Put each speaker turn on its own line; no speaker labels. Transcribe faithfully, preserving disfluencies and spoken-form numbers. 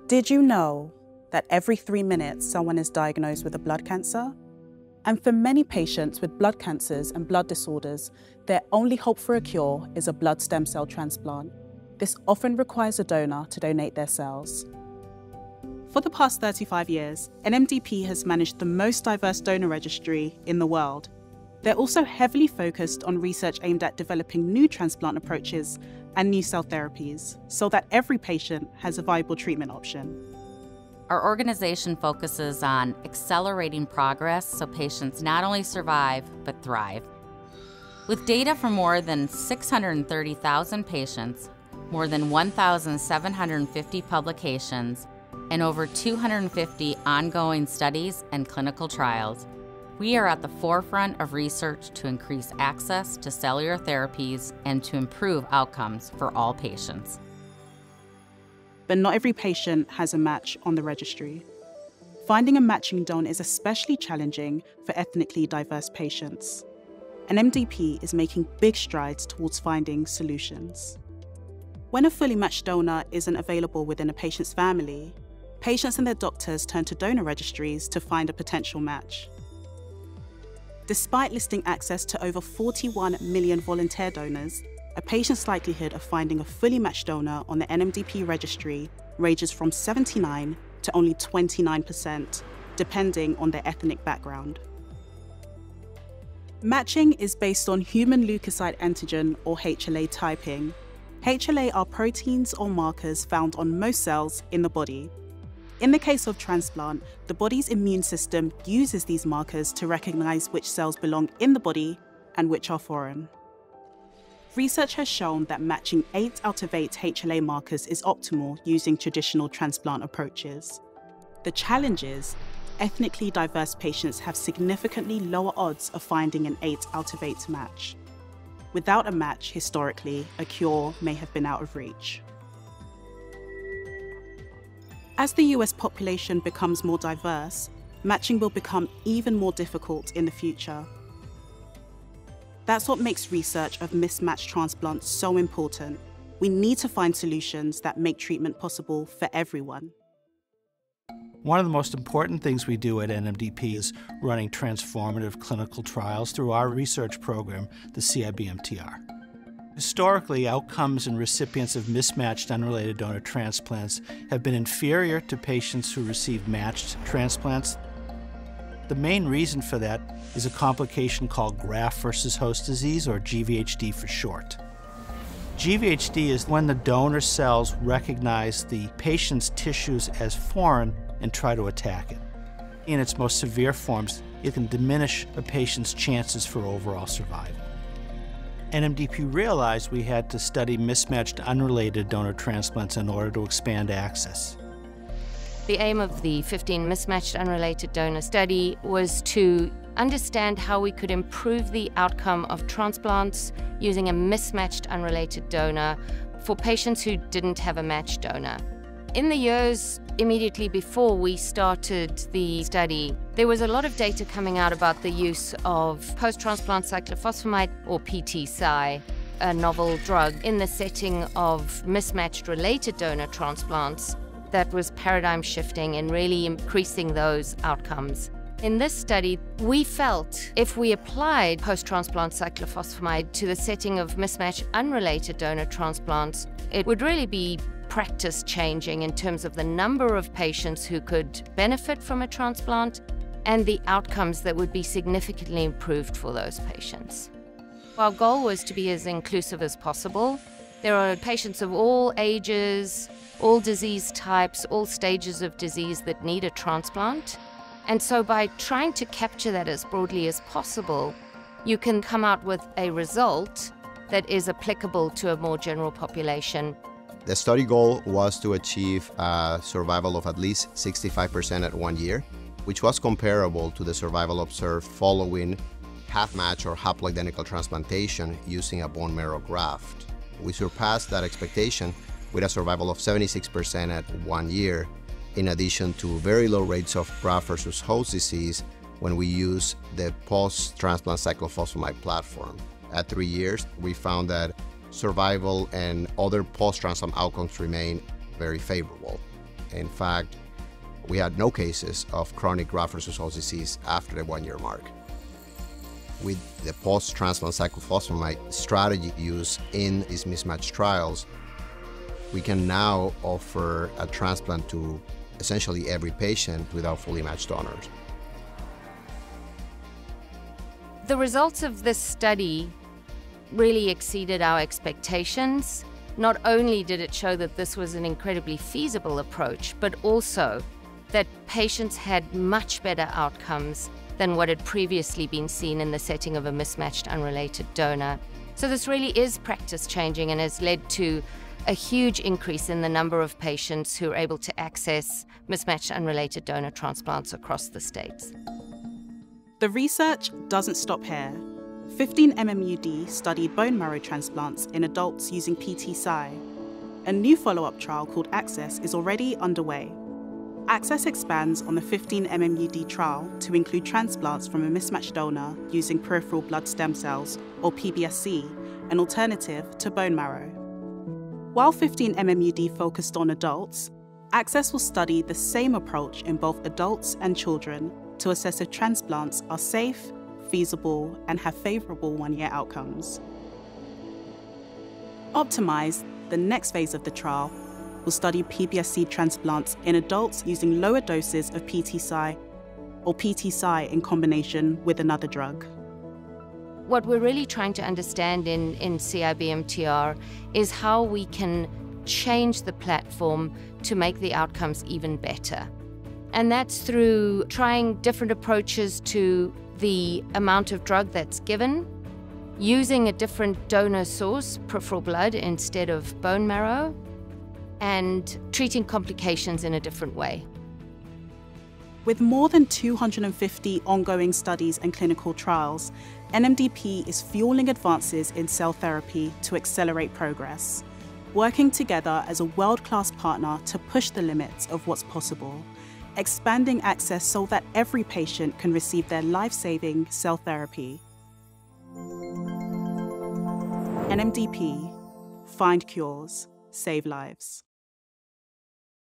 Did you know that every three minutes someone is diagnosed with a blood cancer? And for many patients with blood cancers and blood disorders, their only hope for a cure is a blood stem cell transplant. This often requires a donor to donate their cells. For the past thirty-five years, N M D P has managed the most diverse donor registry in the world. They're also heavily focused on research aimed at developing new transplant approaches and new cell therapies, so that every patient has a viable treatment option.
Our organization focuses on accelerating progress so patients not only survive, but thrive. With data from more than six hundred thirty thousand patients, more than one thousand seven hundred fifty publications, and over two hundred fifty ongoing studies and clinical trials, we are at the forefront of research to increase access to cellular therapies and to improve outcomes for all patients.
But not every patient has a match on the registry. Finding a matching donor is especially challenging for ethnically diverse patients. N M D P is making big strides towards finding solutions. When a fully matched donor isn't available within a patient's family, patients and their doctors turn to donor registries to find a potential match. Despite listing access to over forty-one million volunteer donors, a patient's likelihood of finding a fully matched donor on the N M D P registry ranges from seventy-nine to only twenty-nine percent, depending on their ethnic background. Matching is based on human leukocyte antigen, or H L A typing. H L A are proteins or markers found on most cells in the body. In the case of transplant, the body's immune system uses these markers to recognize which cells belong in the body and which are foreign. Research has shown that matching eight out of eight H L A markers is optimal using traditional transplant approaches. The challenge is, ethnically diverse patients have significantly lower odds of finding an eight out of eight match. Without a match, historically, a cure may have been out of reach. As the U S population becomes more diverse, matching will become even more difficult in the future. That's what makes research of mismatched transplants so important. We need to find solutions that make treatment possible for everyone.
One of the most important things we do at N M D P is running transformative clinical trials through our research program, the C I B M T R. Historically, outcomes in recipients of mismatched unrelated donor transplants have been inferior to patients who receive matched transplants. The main reason for that is a complication called graft versus host disease, or G V H D for short. G V H D is when the donor cells recognize the patient's tissues as foreign and try to attack it. In its most severe forms, it can diminish a patient's chances for overall survival. N M D P realized we had to study mismatched unrelated donor transplants in order to expand access.
The aim of the fifteen mismatched unrelated donor study was to understand how we could improve the outcome of transplants using a mismatched unrelated donor for patients who didn't have a matched donor. In the years immediately before we started the study, there was a lot of data coming out about the use of post-transplant cyclophosphamide, or P T S I, a novel drug, in the setting of mismatched related donor transplants that was paradigm shifting and really increasing those outcomes. In this study, we felt if we applied post-transplant cyclophosphamide to the setting of mismatched unrelated donor transplants, it would really be practice changing in terms of the number of patients who could benefit from a transplant and the outcomes that would be significantly improved for those patients. Our goal was to be as inclusive as possible. There are patients of all ages, all disease types, all stages of disease that need a transplant. And so by trying to capture that as broadly as possible, you can come out with a result that is applicable to a more general population.
The study goal was to achieve a survival of at least sixty-five percent at one year, which was comparable to the survival observed following half-match or haploidentical transplantation using a bone marrow graft. We surpassed that expectation with a survival of seventy-six percent at one year, in addition to very low rates of graft versus host disease when we use the post-transplant cyclophosphamide platform. At three years, we found that survival and other post-transplant outcomes remain very favorable. In fact, we had no cases of chronic graft-versus-host disease after the one-year mark. With the post-transplant cyclophosphamide strategy used in these mismatched trials, we can now offer a transplant to essentially every patient without fully matched donors.
The results of this study really exceeded our expectations. Not only did it show that this was an incredibly feasible approach, but also that patients had much better outcomes than what had previously been seen in the setting of a mismatched unrelated donor. So this really is practice changing and has led to a huge increase in the number of patients who are able to access mismatched unrelated donor transplants across the states.
The research doesn't stop here. fifteen M M U D studied bone marrow transplants in adults using P T S I. A new follow-up trial called ACCESS is already underway. ACCESS expands on the fifteen M M U D trial to include transplants from a mismatched donor using peripheral blood stem cells, or P B S C, an alternative to bone marrow. While fifteen M M U D focused on adults, ACCESS will study the same approach in both adults and children to assess if transplants are safe, feasible, and have favourable one-year outcomes. Optimise, the next phase of the trial, will study P B S C transplants in adults using lower doses of P T S I or P T S I in combination with another drug.
What we're really trying to understand in, in C I B M T R is how we can change the platform to make the outcomes even better. And that's through trying different approaches to the amount of drug that's given, using a different donor source, peripheral blood instead of bone marrow, and treating complications in a different way.
With more than two hundred fifty ongoing studies and clinical trials, N M D P is fueling advances in cell therapy to accelerate progress, working together as a world-class partner to push the limits of what's possible, expanding access so that every patient can receive their life-saving cell therapy. N M D P, find cures, save lives.